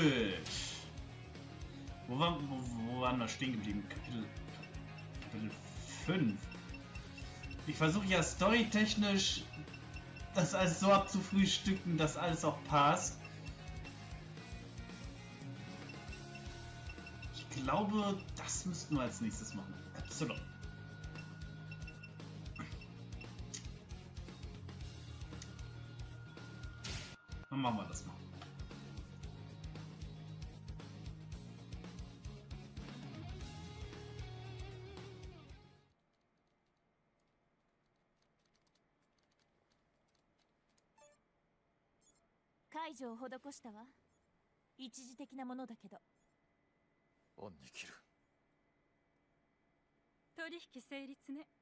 Gut. Wo waren wir stehen geblieben? Kapitel 5. Ich versuche ja storytechnisch das alles so abzufrühstücken, dass alles auch passt. Ich glaube, das müssten wir als nächstes machen. Absolut. Dann machen wir das mal. 解除を施したわ。一時的なものだけど。 恩に切る。 取引成立ね。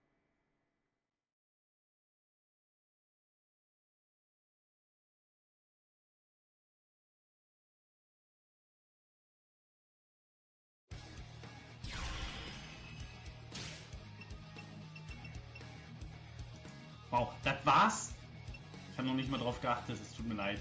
Wow, das war's? Ich habe noch nicht mal drauf geachtet, es tut mir leid.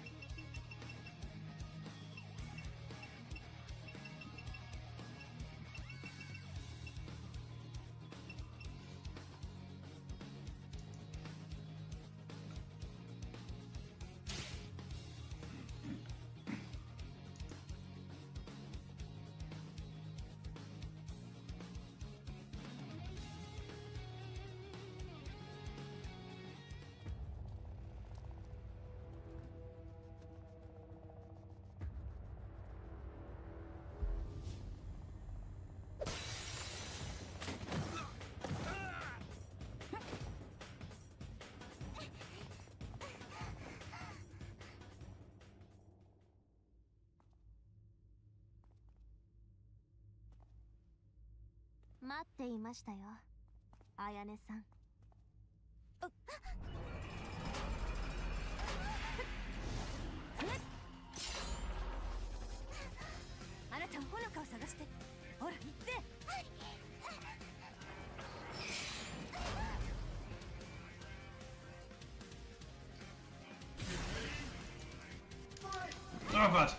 待っていましたよ、あやねさん。あなたはほのかを探して。ほら行って。 Oh Gott!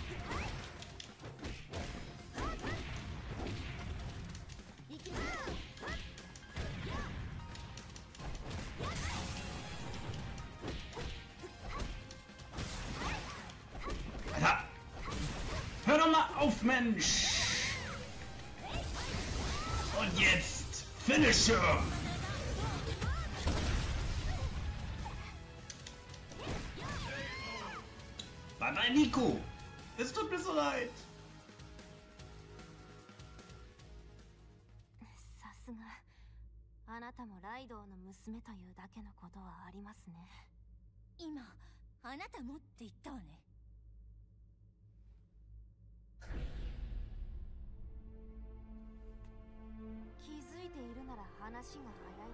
Alter! Hör doch mal auf, Mensch! Und jetzt Finisher! Bye bye, Nico! Es tut mir so leid! さすがあなたもライドウの娘というだけのことはありますね。今あなたもって言ったわね。気づいているなら話が早いです。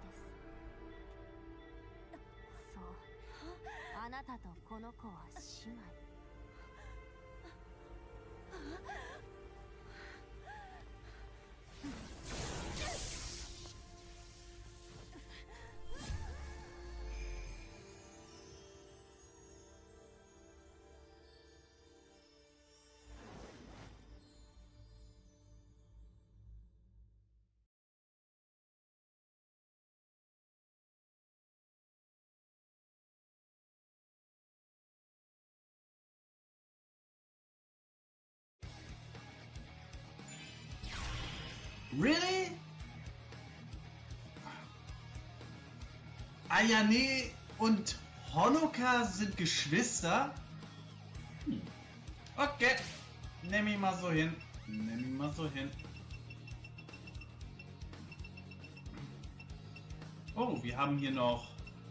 そう、あなたとこの子は姉妹。 Really? Ayane und Honoka sind Geschwister? Okay. Nimm ihn mal so hin. Nimm ihn mal so hin. Oh, wir haben hier noch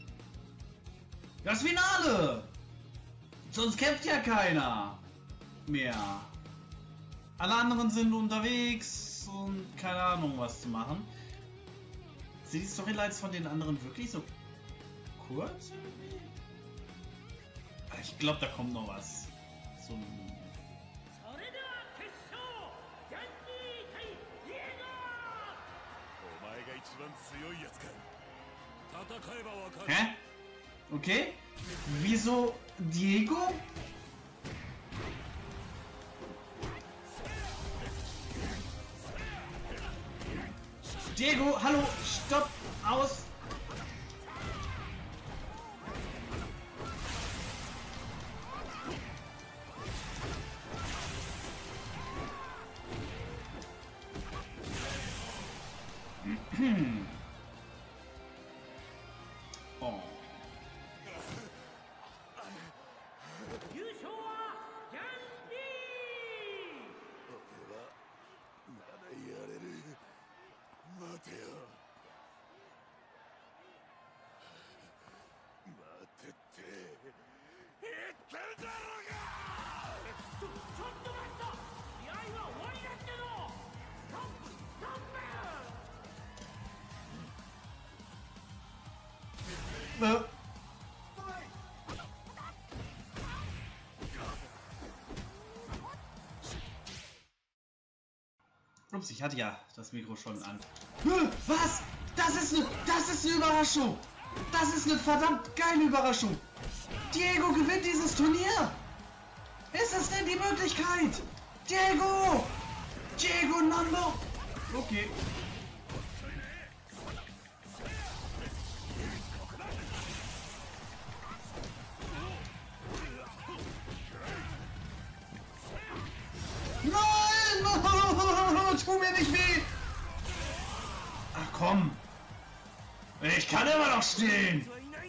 das Finale! Sonst kämpft ja keiner mehr. Alle anderen sind unterwegs und keine Ahnung, was zu machen. Sind die Storylines von den anderen wirklich so kurz irgendwie? Ich glaube, da kommt noch was. So Hä? Okay. Wieso Diego? Diego, hallo, stopp, aus. Oh. 優勝はギャンリー。 俺はまだやれる。待てよ。待てって言ってんだろうが。 ちょっと待った。試合は終わりだっての。ストップストップ。 Ups, ich hatte ja das Mikro schon an. Was? Das ist eine Überraschung. Das ist eine verdammt geile Überraschung. Diego gewinnt dieses Turnier. Ist das denn die Möglichkeit? Diego! Diego Nando! Okay. Nein! Tu mir nicht weh! Ach komm! Ich kann immer noch stehen!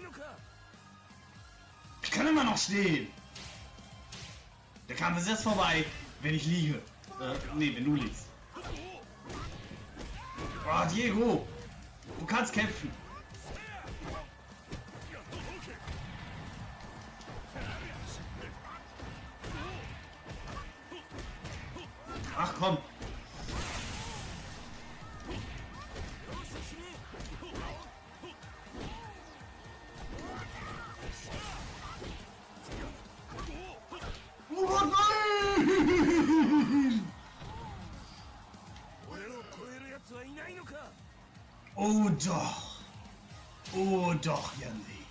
Ich kann immer noch stehen! Der Kampf ist jetzt vorbei, wenn ich liege. Nee, wenn du liegst. Oh, Diego! Du kannst kämpfen! Ach komm! Oh nein! Oh doch! Oh doch, Janli!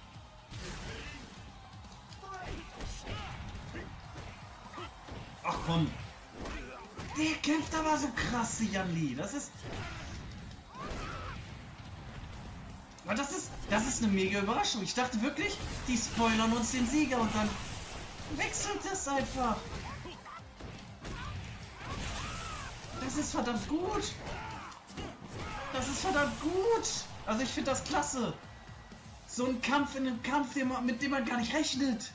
Ach komm! Der kämpft aber so krass, Janli. Das ist... Aber das ist eine mega Überraschung. Ich dachte wirklich, die spoilern uns den Sieger und dann wechselt es einfach. Das ist verdammt gut. Das ist verdammt gut. Also ich finde das klasse. So ein Kampf in einem Kampf, mit dem man gar nicht rechnet.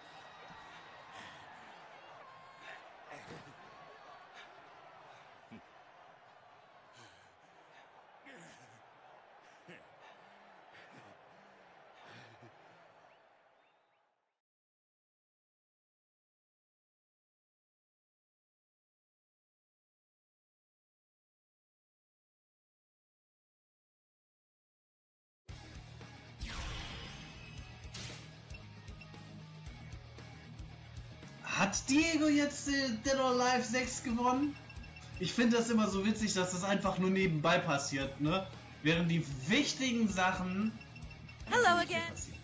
Hat Diego jetzt Dead or Alive 6 gewonnen? Ich finde das immer so witzig, dass das einfach nur nebenbei passiert, ne? Während die wichtigen Sachen... Hello again.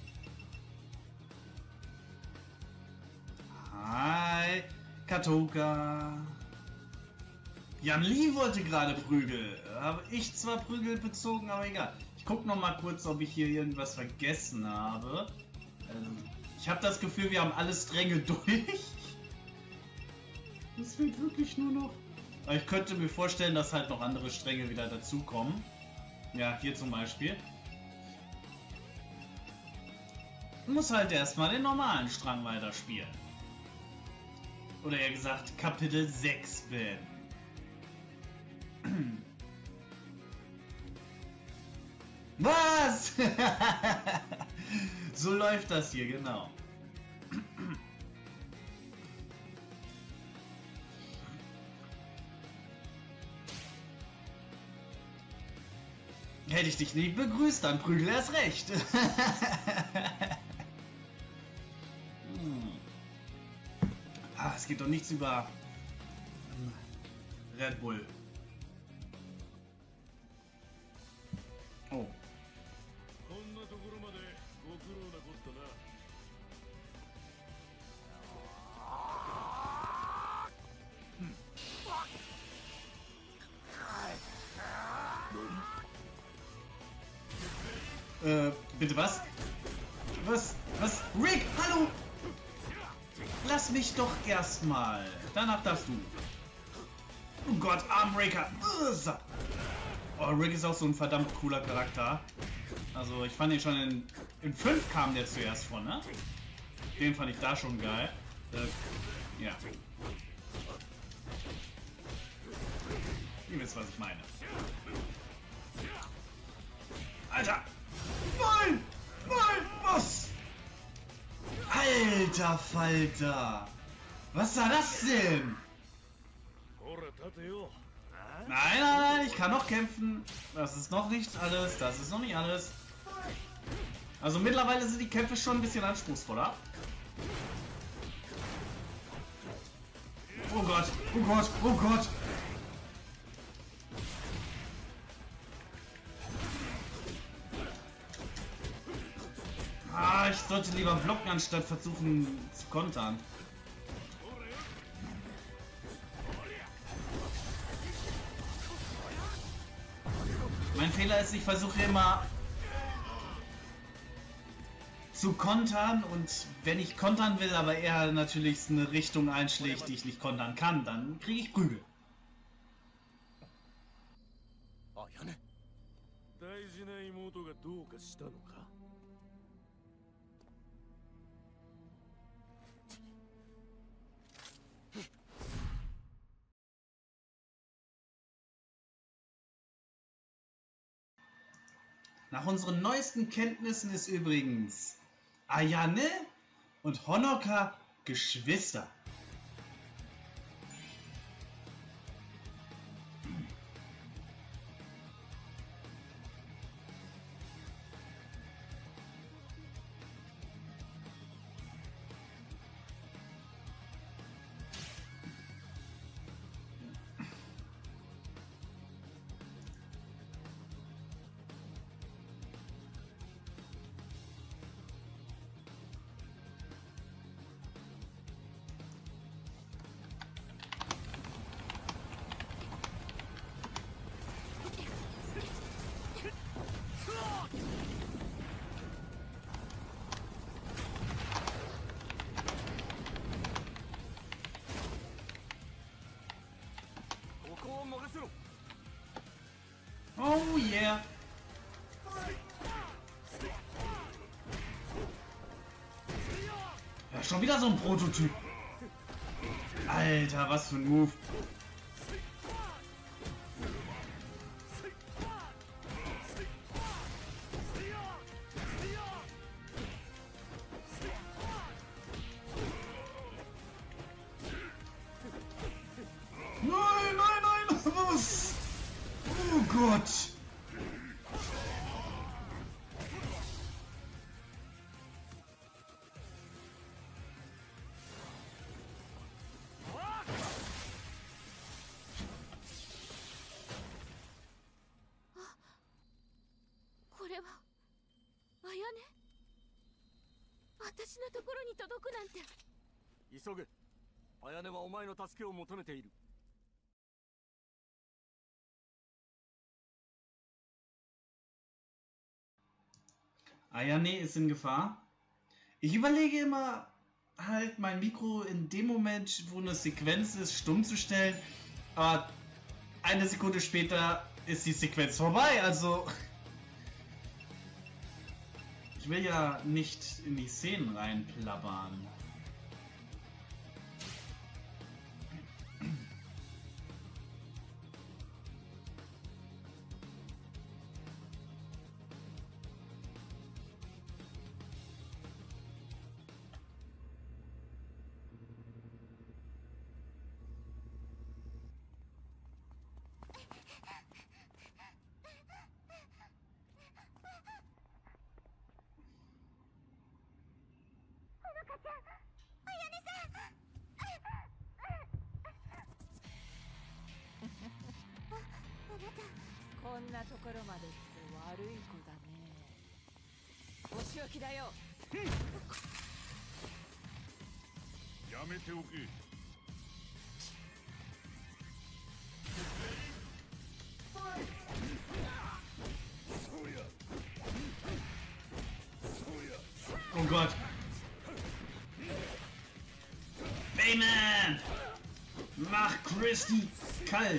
Hi, Katoka. Janli wollte gerade Prügel. Habe ich zwar Prügel bezogen, aber egal. Ich gucke noch mal kurz, ob ich hier irgendwas vergessen habe. Ich habe das Gefühl, wir haben alle Stränge durch. Das fehlt wirklich nur noch. Aber ich könnte mir vorstellen, dass halt noch andere Stränge wieder dazukommen. Ja, hier zum Beispiel. Muss halt erstmal den normalen Strang weiterspielen. Oder eher gesagt, Kapitel 6 beenden. Was? So läuft das hier, genau. Hätte ich dich nicht begrüßt, dann prügel erst recht. Es geht doch nichts über Red Bull. Oh. Bitte was? Was? Rick, hallo! Lass mich doch erstmal. Danach darfst du. Oh Gott, Armbreaker. Oh, Rick ist auch so ein verdammt cooler Charakter. Also ich fand ihn schon in 5 kam der zuerst von, ne? Den fand ich da schon geil. Ja. Ihr wisst, was ich meine. Alter! Nein! Nein! Was? Alter Falter! Was war das denn? Nein, ich kann noch kämpfen. Das ist noch nicht alles. Das ist noch nicht alles. Also mittlerweile sind die Kämpfe schon ein bisschen anspruchsvoller. Oh Gott, oh Gott, oh Gott. Ah, ich sollte lieber blocken, anstatt versuchen zu kontern. Mein Fehler ist, ich versuche immer zu kontern und wenn ich kontern will, aber er natürlich eine Richtung einschlägt, die ich nicht kontern kann, dann kriege ich Prügel. あやね。 大事な妹がどうかしたのか。 Nach unseren neuesten Kenntnissen ist übrigens Ayane und Honoka Geschwister. Oh yeah. Ja, schon wieder so ein Prototyp. Alter, was für ein Move. Nein, nein, nein, was? Oh Gott. 急げ。綾音はお前の助けを求めている。 Ayane ist in Gefahr. Ich überlege immer, halt mein Mikro in dem Moment, wo eine Sequenz ist, stumm zu stellen. Aber eine Sekunde später ist die Sequenz vorbei. Also ich will ja nicht in die Szenen reinplappern. こんなところまで来て悪い子だね。お仕置きだよ。 やめておけ。 そうや。 Bayman! Mach Christy kalt!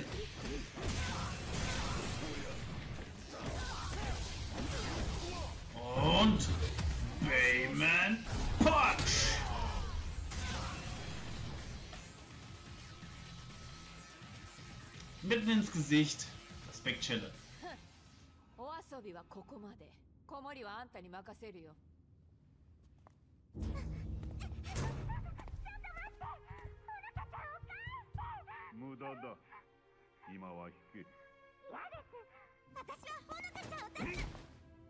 Und Bayman Punch! Mitten ins Gesicht. Das Backchelle. お遊びはここまで。子守はあんたに任せるよ。 無駄だ。今は引け。 私はほのかちゃんを助け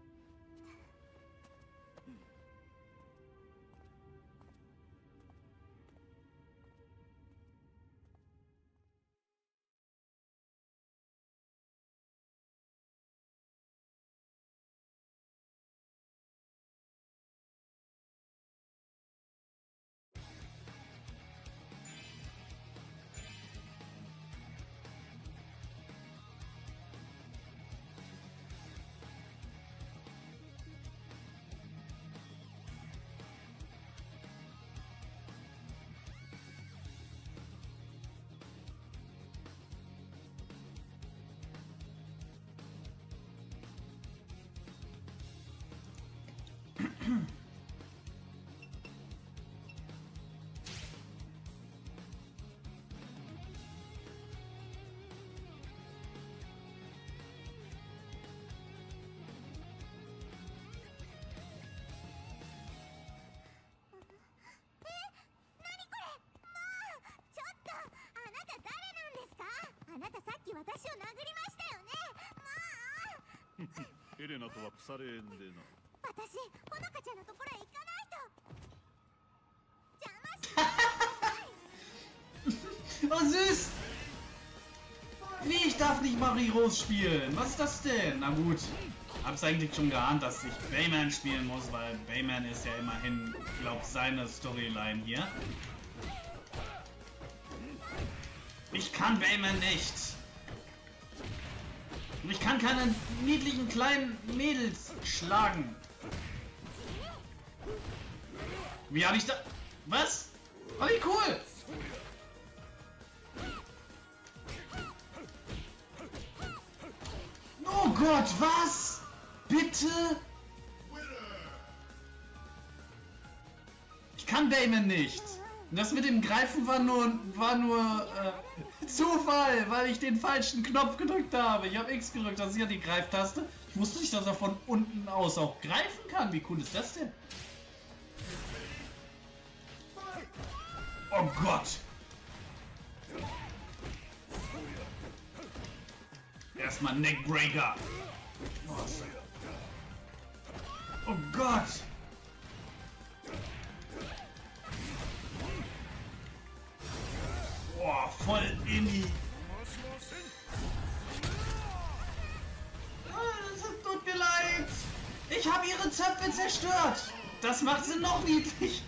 あなたさっき私を殴りましたよね。もうエレナとは腐れ縁でな。 私、ほのかちゃんのところへ行かないと。邪魔しないでください。 Oh, süß! Nee, ich darf nicht Marie-Rose spielen. Was ist das denn? Na gut. Hab's eigentlich schon geahnt, dass ich Bayman spielen muss, weil Bayman ist ja immerhin, glaub, seine Storyline hier. Ich kann Bayman nicht. Und ich kann keine niedlichen kleinen Mädels schlagen. Wie habe ich da... Was? Oh, wie cool! Oh Gott, was? Bitte? Ich kann Bayman nicht. Und das mit dem Greifen war nur Zufall, weil ich den falschen Knopf gedrückt habe. Ich habe X gedrückt, das ist ja die Greiftaste. Ich wusste nicht, dass er von unten aus auch greifen kann. Wie cool ist das denn? Oh Gott! Erstmal Neckbreaker. Oh Gott! Boah, voll in die... Es tut mir leid. Ich habe ihre Zöpfe zerstört. Das macht sie noch niedlich.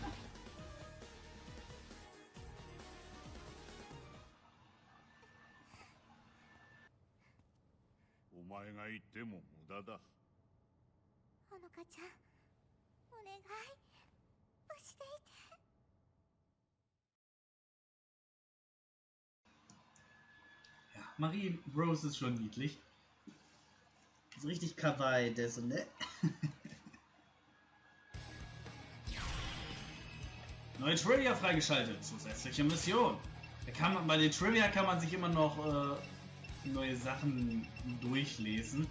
ほのかちゃん、お願い、無事でいて。 Ja, Marie-Rose ist schon niedlich. So richtig kawaii, der so, ne? Neue Trivia freigeschaltet. Zusätzliche Mission. Bei den Trivia kann man sich immer noch neue Sachen durchlesen.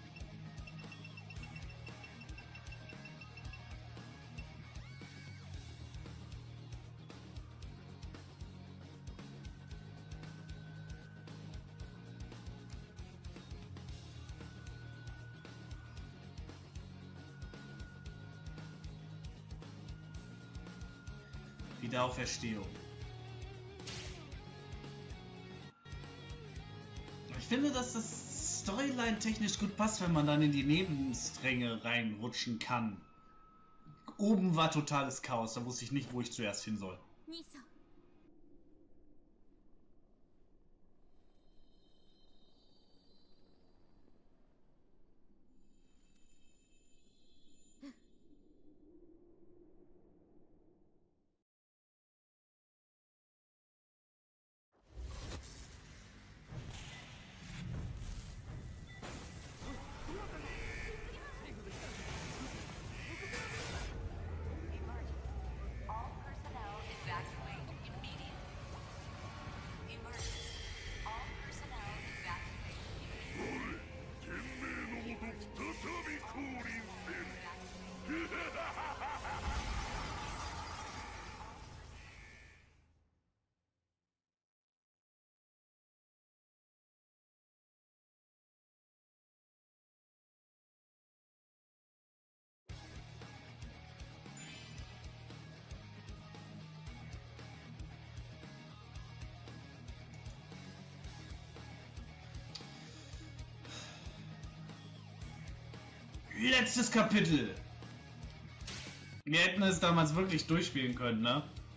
Wiederauferstehung. Ich finde, dass das Storyline technisch gut passt, wenn man dann in die Nebenstränge reinrutschen kann. Oben war totales Chaos, da wusste ich nicht, wo ich zuerst hin soll. Letztes Kapitel. Wir hätten es damals wirklich durchspielen können, ne?